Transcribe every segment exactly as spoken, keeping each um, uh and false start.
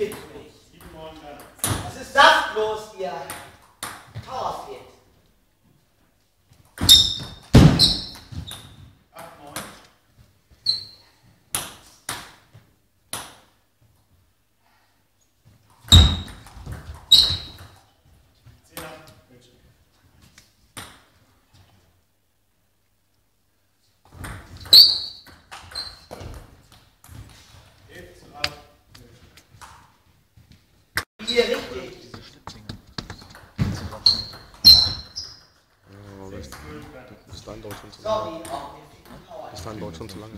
Viel zu nicht. Was ist das bloß, ihr Towerfield? Hier richtig. Bis dann dauert schon zu Sorry, lange. auch mir fehlt die Power. Bis dann dauert schon zu lange.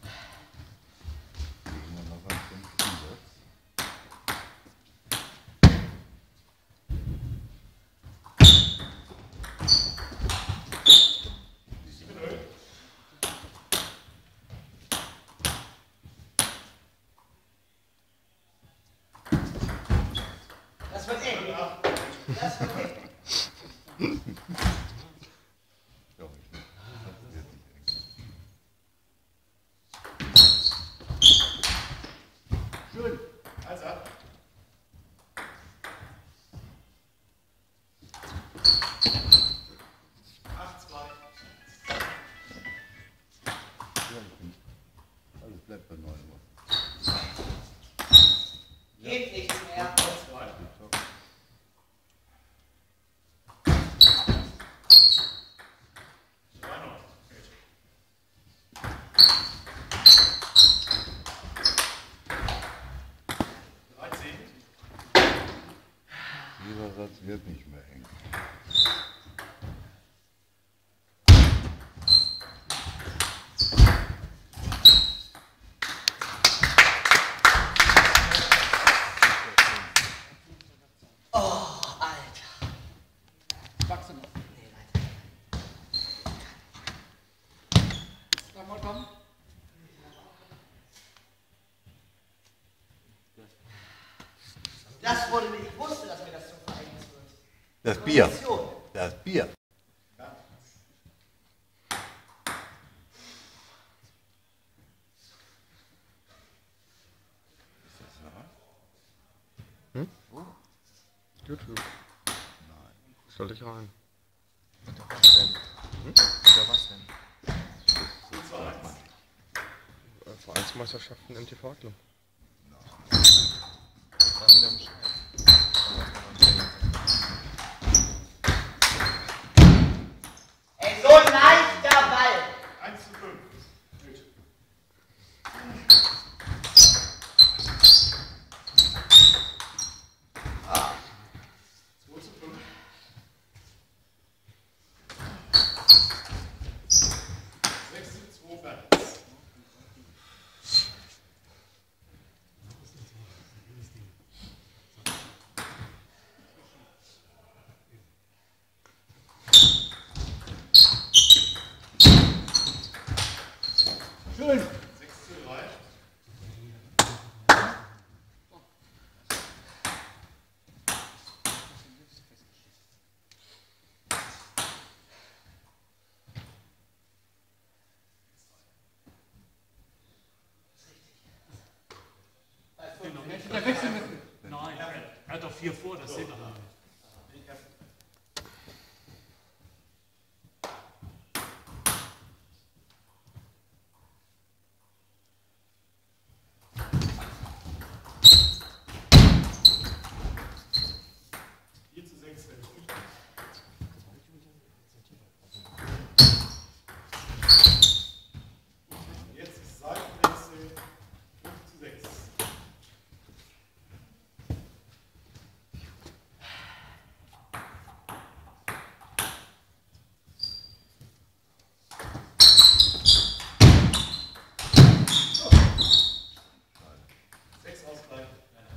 Das wird eng. Das wird eng. Schön. Also ab. acht, zwei. Alles bleibt bei neun. Geht nichts mehr. Dieser Satz wird nicht mehr eng. Oh, Alter. Wachse noch. Nee, weiter. Sag mal, komm. Das wurde mir, ich wusste, dass mir das zum Verhängnis wird. Das Bier. Kondition. Das Bier. YouTube. Nein. Stell dich rein. Unter was denn? Hm? Unter was denn? Äh, Vereinsmeisterschaften im T V-Club. Sag mir dann Bescheid. Ey, so ein leichter Ball. eins zu fünf. Gut. zwei zu fünf. sechs zu zwei fertig. Schön. sechs zu drei. Der Wechsel mit. Nein, er hat doch vier vor, das sehen wir noch. vier zu sechs fertig. Jetzt ist Seitenwechsel fünf zu sechs. Sechs Ausgleich.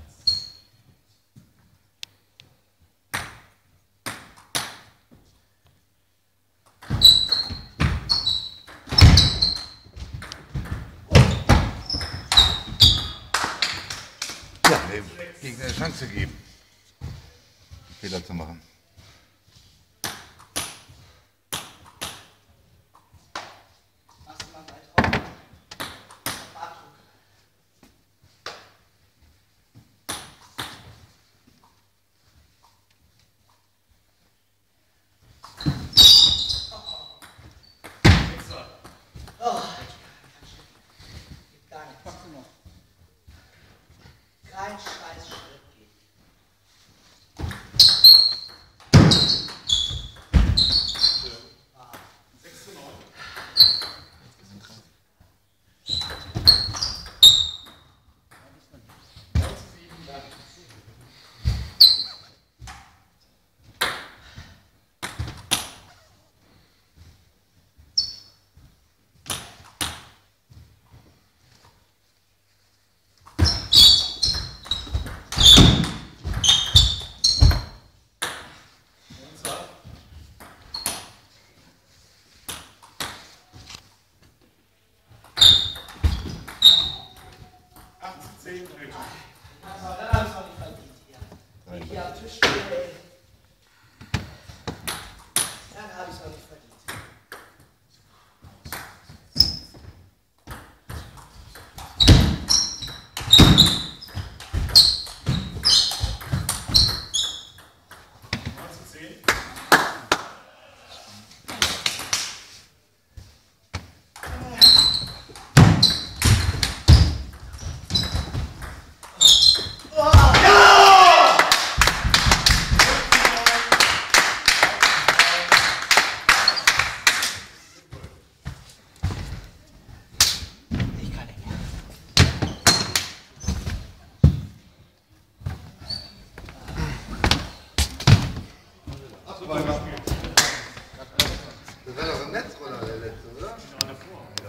Ja, dem Gegner eine Chance geben, Fehler zu machen. Machst du mal weit drauf. Auf Abdruck. kein scheiß Schritt geht. sechs zu neun. neun zu sieben, dann. acht zu zehn, Rachel. Also, dann habe ich es noch nicht verdient hier. Wenn ich hier am Tisch stehe, ey. Dann habe ich es noch nicht verdient. neun zu zehn. Ich kann nicht mehr. Das war doch im Netz, oder? Der letzte, oder?